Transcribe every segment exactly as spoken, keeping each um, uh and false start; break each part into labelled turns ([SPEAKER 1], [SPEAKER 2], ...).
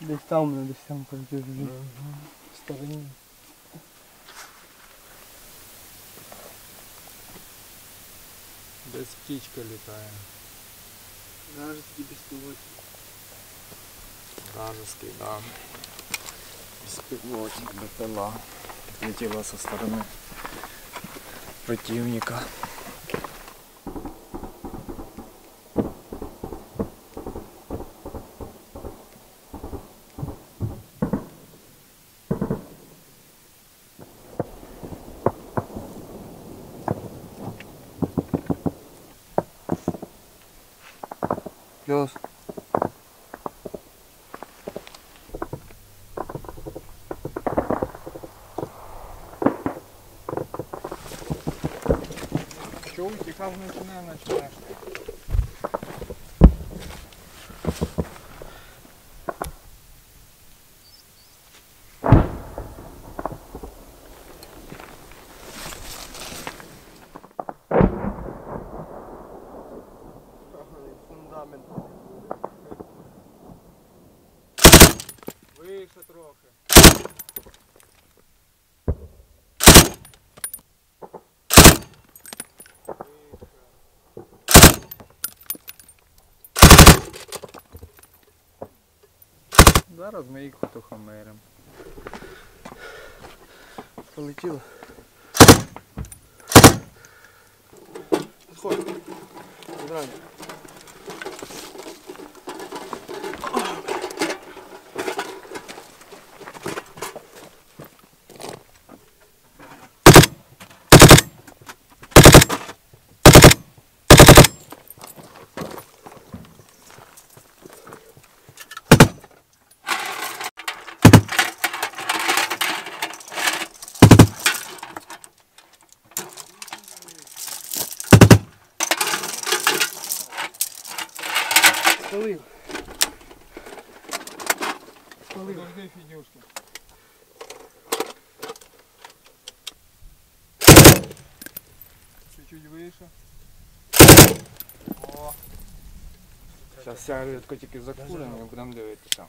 [SPEAKER 1] Десь там, десь там коротше вже.
[SPEAKER 2] В стороні. Десь птичка літає.
[SPEAKER 1] Вражеський безпілотник.
[SPEAKER 2] Вражеский, да. Беспилотник, БПЛА. Летела со стороны противника.
[SPEAKER 1] Плюс.
[SPEAKER 2] Чего утекал, начинаю, начинаешь.
[SPEAKER 1] Фундамент.
[SPEAKER 2] Вище трохи. Зараз ми їх утихомиримо.
[SPEAKER 1] Полетіло. Підходь. Здрань. Спалив. Спалив.
[SPEAKER 2] Подожди, Федюшка. Чуть-чуть вище. О. Зараз сигаретку тільки закуримо і будемо дивитися.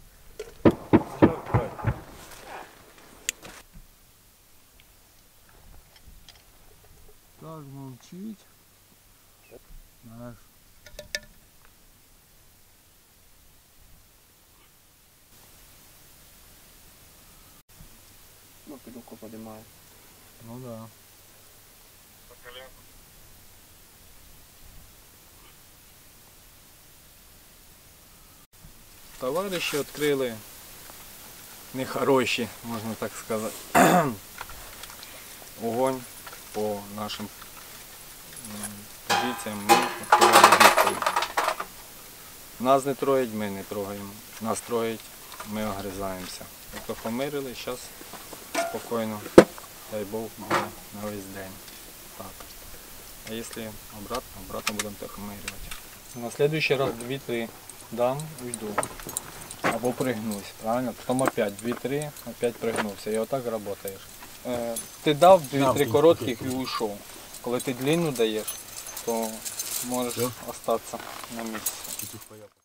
[SPEAKER 2] Так, мовчить. Наш.
[SPEAKER 1] Ну, пилюку подимає.
[SPEAKER 2] Ну да. Товариші відкрили нехороші, можна так сказати, огонь по нашим позиціям. Ми відкривали відповідь. Нас не троють, ми не трогаємо. Нас троять, ми огризаємося. Утихомирили, зараз спокійно, дай Бог, буде на весь день. Так. А якщо обратно, обратно будемо утихомирювати. На следующий раз дві-три дам, уйду. Або пригнусь, правильно? Потім опять дві-три, опять пригнувся. І отак працюєш. Е, ти дав дві-три коротких і уйшов. Коли ти длинну даєш, то можеш залишитися на місці.